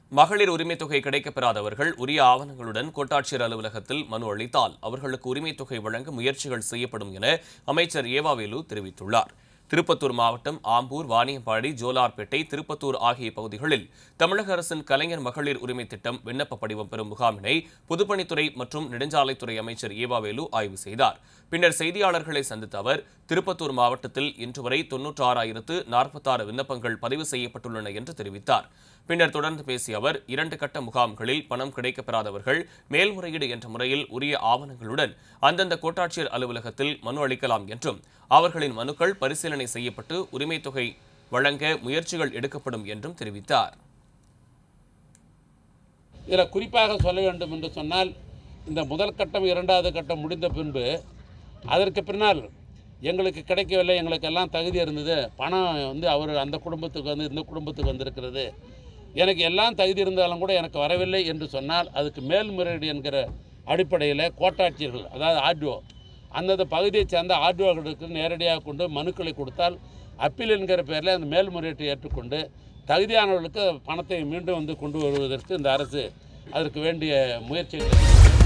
மகளிர் உரிமைத் தொகை கிடைக்கப்பெறாதவர்கள் உரிய ஆவணங்களுடன் கோட்டாட்சியர் அலுவலகத்தில் மனு அளித்தால் அவர்களுக்கு உரிமைத் தொகை வழங்க முயற்சிகள் செய்யப்படும் என அமைச்சர் ஏ.வ.வ தெரிவித்துள்ளார். திருப்பத்தூர் மாவட்டம் ஆம்பூர், வாணியம்பாடி, ஜோலார்பேட்டை, திருப்பத்தூர் ஆகிய பகுதிகளில் தமிழக அரசின் கலைஞர் மகளிர் உரிமை திட்டம் விண்ணப்ப படிவம் பெறும் முகாமினை பொதுப்பணித்துறை மற்றும் நெடுஞ்சாலைத்துறை அமைச்சர் ஏ.வ.வ ஆய்வு செய்தார். பின்னர் செய்தியாளர்களை சந்தித்த அவர், திருப்பத்தூர் மாவட்டத்தில் இன்று வரை 96,046 விண்ணப்பங்கள் பதிவு செய்யப்பட்டுள்ளன என்று தெரிவித்தார். பின்னர் தொடர்ந்து பேசிய அவர், 2 கட்ட முகாம்களில் பணம் கிடைக்கப்பெறாதவர்கள் மேல்முறையீடு என்ற முறையில் உரிய ஆவணங்களுடன் அந்தந்த கோட்டாட்சியர் அலுவலகத்தில் மனு அளிக்கலாம் என்றும் அவர்களின் மனுக்கள் பரிசீலனை செய்யப்பட்டு உரிமைத் தொகை வழங்க முயற்சிகள் எடுக்கப்படும் என்றும் தெரிவித்தார். இதில் குறிப்பாக சொல்ல வேண்டும் என்று சொன்னால், இந்த முதல் கட்டம் 2வது கட்டம் முடிந்த பின்பு அதற்கு பின்னால் எங்களுக்கு கிடைக்கவில்லை, எங்களுக்கு எல்லாம் தகுதி இருந்தது, பணம் அவர் அந்த குடும்பத்துக்கு இந்த குடும்பத்துக்கு வந்திருக்கிறது, எனக்கு எல்லாம் தகுதி இருந்தாலும் கூட எனக்கு வரவில்லை என்று சொன்னால் அதுக்கு மேல்முறையீடு என்கிற அடிப்படையில் கோட்டாட்சியர்கள், அதாவது ஆர்டிஓ, அந்தந்த பகுதியைச் சேர்ந்த ஆர்டிஓக்களுக்கு நேரடியாக கொண்டு மனுக்களை கொடுத்தால் அப்பீல் என்கிற பேரில் அந்த மேல்முறையீட்டை ஏற்றுக்கொண்டு தகுதியானவர்களுக்கு பணத்தை மீண்டும் கொண்டு வருவதற்கு இந்த அரசு அதற்கு வேண்டிய முயற்சிகள்